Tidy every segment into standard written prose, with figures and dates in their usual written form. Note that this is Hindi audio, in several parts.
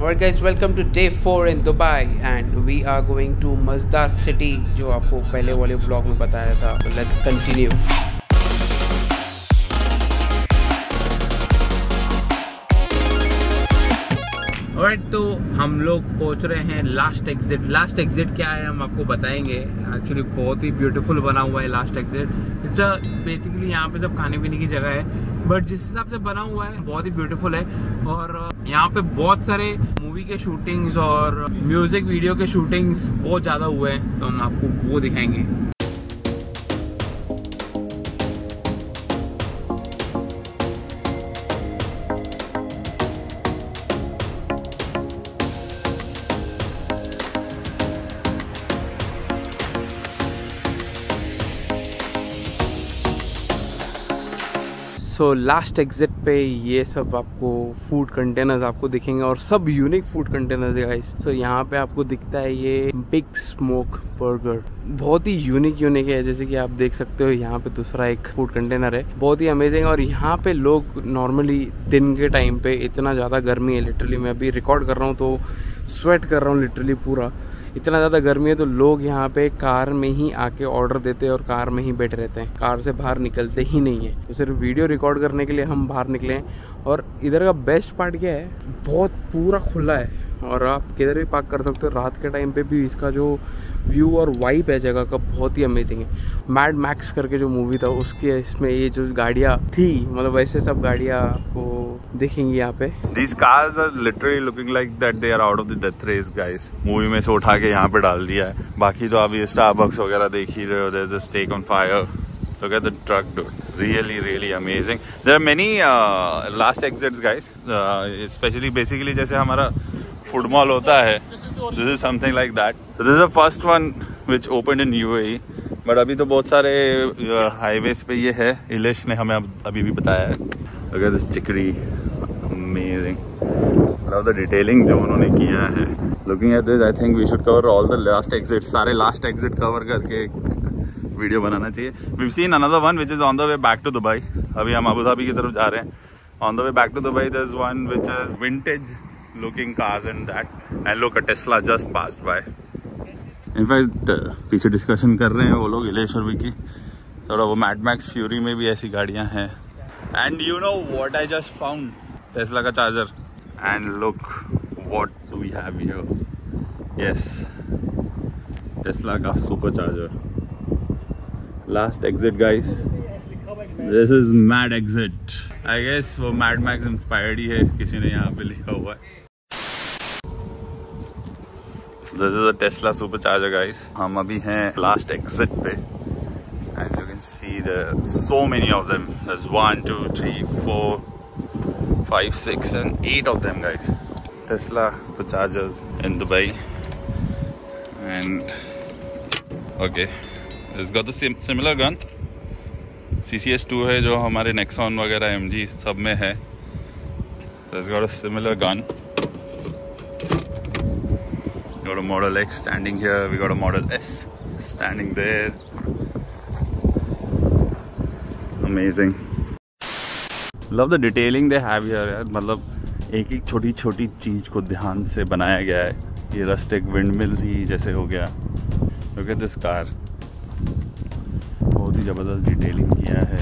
Alright guys, welcome to day 4 in Dubai and we are going to Masdar City जो आपको पहले वाले ब्लॉग में बताया था. So let's continue. Alright, तो हम लोग पहुंच रहे हैं लास्ट एग्जिट. लास्ट एग्जिट क्या है हम आपको बताएंगे. एक्चुअली बहुत ही ब्यूटीफुल बना हुआ है लास्ट एग्जिट. इट्स बेसिकली यहाँ पे सब खाने पीने की जगह है, बट जिस हिसाब से बना हुआ है बहुत ही ब्यूटीफुल है. और यहाँ पे बहुत सारे मूवी के शूटिंग्स और म्यूजिक वीडियो के शूटिंग्स बहुत ज़्यादा हुए हैं, तो हम आपको वो दिखाएंगे. सो लास्ट एग्जिट पे ये सब आपको फूड कंटेनर्स आपको दिखेंगे और सब यूनिक फूड कंटेनर्स है गाइस. सो यहाँ पे आपको दिखता है ये बिग स्मोक बर्गर, बहुत ही यूनिक है. जैसे कि आप देख सकते हो यहाँ पे दूसरा एक फूड कंटेनर है, बहुत ही अमेजिंग. और यहाँ पे लोग नॉर्मली दिन के टाइम पे, इतना ज़्यादा गर्मी है, लिटरली मैं अभी रिकॉर्ड कर रहा हूँ तो स्वेट कर रहा हूँ लिटरली पूरा, इतना ज़्यादा गर्मी है. तो लोग यहाँ पे कार में ही आके ऑर्डर देते हैं और कार में ही बैठे रहते हैं, कार से बाहर निकलते ही नहीं है. तो सिर्फ वीडियो रिकॉर्ड करने के लिए हम बाहर निकले हैं. और इधर का बेस्ट पार्ट क्या है, बहुत पूरा खुला है और आप किधर भी पार्क कर सकते हो. रात के टाइम पे भी इसका जो व्यू और वाइब है जगह का बहुत ही अमेजिंग है. मैड मैक्स करके जो मूवी था उसके इसमें ये जो गाड़ियाँ थी, मतलब वैसे सब गाड़ियाँ आपको दिखेंगी यहाँ पे. These cars are literally looking like that they are out of the death race guys. Movie में से उठा के यहाँ पे डाल दिया है. बाकी तो अभी Starbucks वगैरह देख ही रहे हो. There's a steak on fire. Look at the truck, dude. Really amazing. There are many last exits guys. Especially basically जैसे हमारा food mall होता है. This is something like that. So this is the first one which opened in UAE. But अभी तो बहुत सारे highways पे ये है. इलेश ने हमें अभी भी बताया है. Look at this chicory. Amazing. Love the detailing जो उन्होंने किया है. Looking at this, I think we should cover all the last exits. सारे last exit cover करके वीडियो बनाना चाहिए. We've seen another one which is on the way back to Dubai. अभी हम अबू धाबी की तरफ जा रहे हैं. On the way back to Dubai, there's one which is vintage looking cars and that. And look, a Tesla just passed by. In fact, पीछे डिस्कशन कर रहे हैं वो लोग, इलेश और विकी, थोड़ा वो मैड मैक्स फ्यूरी में भी ऐसी गाड़ियाँ हैं. And you know what I just found? Tesla का charger. And look what do we have here. Yes, Tesla का supercharger. Last exit guys. This is mad exit. I guess वो Mad Max inspired ही है, किसी ने यहाँ पे लिखा हुआ है. This is a Tesla supercharger guys. हम अभी हैं last exit पे. And you can see there so many of them. There's 1, 2, 3, 4, 5, 6 and 8 of them guys. Tesla superchargers in Dubai. And okay, it's got the similar gun. CCS2 है जो हमारे Nexon वगैरह MG सब में है. So it's got a similar gun. We got a Model X standing here. We got a Model S standing there. Amazing. Love the detailing they have here यार. मतलब एक छोटी चीज को ध्यान से बनाया गया है. ये रस्टिक विंडमिल ही जैसे हो गया. Look at this car. बहुत ही ज़बरदस्त डिटेलिंग किया है.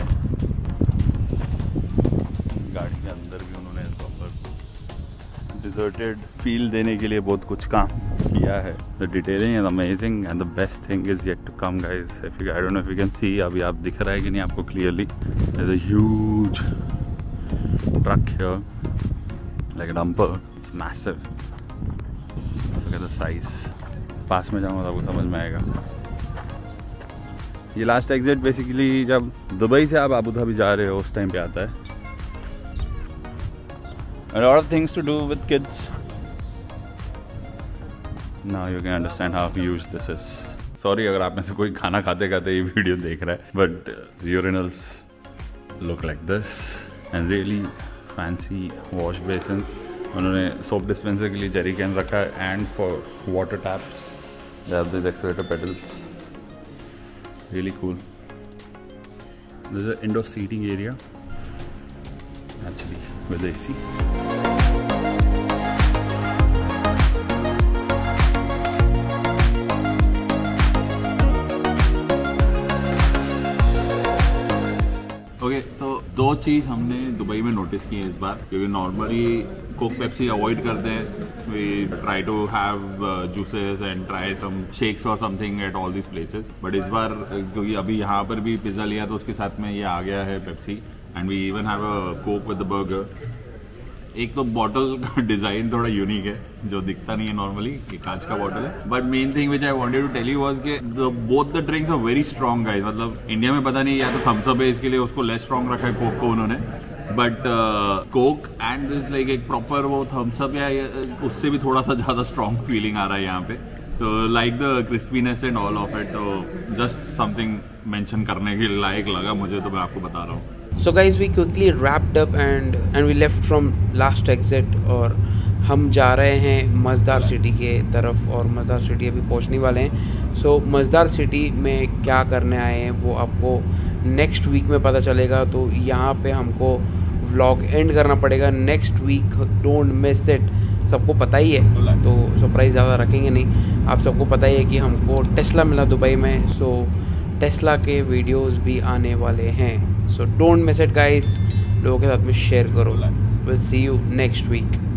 गाड़ी के अंदर भी उन्होंने प्रॉपर डिजर्टेड फील देने के लिए बहुत कुछ काम किया है. The detailing is amazing and the best thing is yet to come guys. If you I don't know if you can see, अभी आप दिख रहा है कि नहीं आपको clearly. There is a huge truck here like a dumper. It's massive. Look at the size. पास में जाऊँगा तो आपको समझ में आएगा. ये लास्ट एग्जिट बेसिकली जब दुबई से आप अबू धाबी जा रहे हो उस टाइम पे आता है. A lot of things to do with kids. Now you can understand how huge this is. Sorry अगर आप में से कोई खाना खाते खाते ये वीडियो देख रहा है, but urinals look like this and really fancy wash basins. उन्होंने soap dispenser के लिए jerry can रखा है and for water taps they have these accelerator pedals. Really cool. This is an indoor seating area actually with AC. चीज़ हमने दुबई में नोटिस की है इस बार, क्योंकि नॉर्मली कोक पेप्सी अवॉइड करते हैं। We try to have juices and try some shakes और something at all this places, but इस बार क्योंकि अभी यहाँ पर भी पिज़्ज़ा लिया तो उसके साथ में ये आ गया है Pepsi, and we even have a Coke with the burger. एक तो बॉटल का डिजाइन थोड़ा यूनिक है जो दिखता नहीं है नॉर्मली, ये कांच का बॉटल है। But main thing which I wanted to tell you was कि both the drinks are very strong guys. मतलब इंडिया में पता नहीं या तो थम्स अप है इसके लिए उसको लेस स्ट्रॉन्ग रखा है कोक को उन्होंने, but Coke and this like एक प्रॉपर वो थम्स अप है, उससे भी थोड़ा सा ज्यादा स्ट्रॉन्ग फीलिंग आ रहा है यहाँ पे। तो like the crispiness and all of it, तो जस्ट समथिंग मेंशन करने के लायक लगा मुझे, तो मैं आपको बता रहा हूँ। So guys, we quickly wrapped up and we left from last exit और हम जा रहे हैं मज़दार सिटी के तरफ, और मज़दार सिटी अभी पहुंचने वाले हैं। सो मज़दार सिटी में क्या करने आए हैं वो आपको नेक्स्ट वीक में पता चलेगा। तो यहाँ पे हमको व्लॉग एंड करना पड़ेगा next week, don't miss it. सबको पता ही है तो सरप्राइज़ ज़्यादा रखेंगे नहीं। आप सबको पता ही है कि हमको टेस्ला मिला दुबई में, सो टेस्ला के वीडियोस भी आने वाले हैं। So don't miss it guys, लोगों के साथ में शेयर करो। Will see you next week.